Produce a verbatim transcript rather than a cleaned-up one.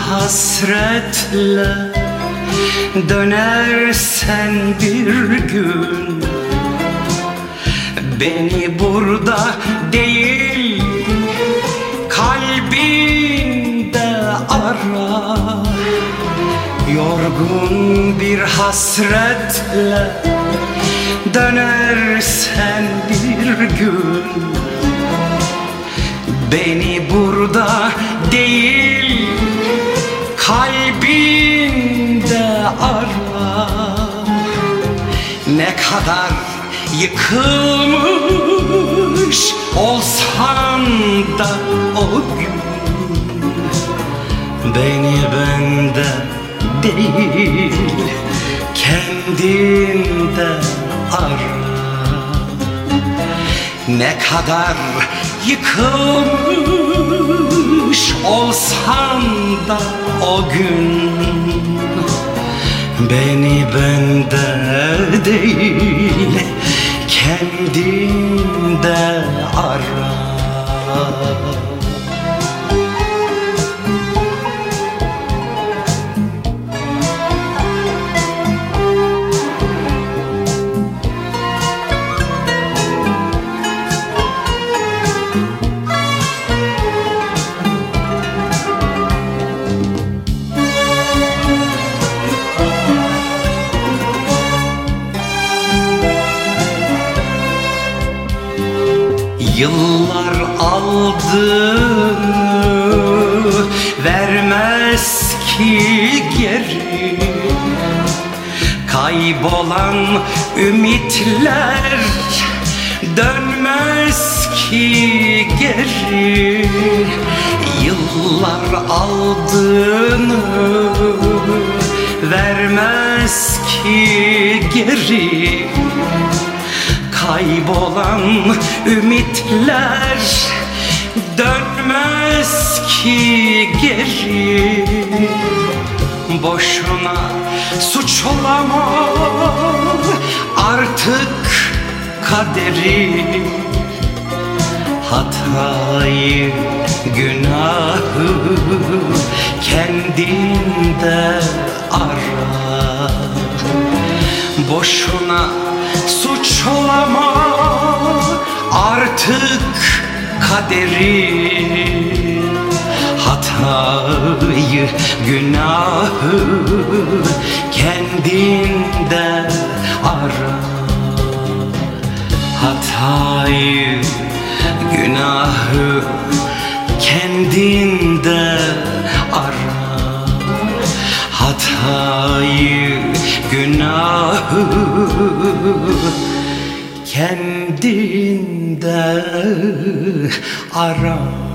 hasretle dönersen bir gün, beni burada değil kalbinde ara. Yorgun bir hasretle dönersen bir gün, beni burada değil kalbinde ara. Ne kadar yıkılmış olsan da o gün, beni bende değil kendinde ara. Ne kadar yıkılmış olsan da o gün, beni bende değil kendinde ara. Yıllar aldığını vermez ki geri, kaybolan ümitler dönmez ki geri. Yıllar aldığını vermez ki geri, kaybolan ümitler dönmez ki geri. Boşuna suçlama artık kaderi, hatayı günahı kendinde ara. Boşuna suçlama artık kaderi, hatayı günahı kendinde ara. Hatayı günahı kendinde ara. Hatayı günahı kendinde ara.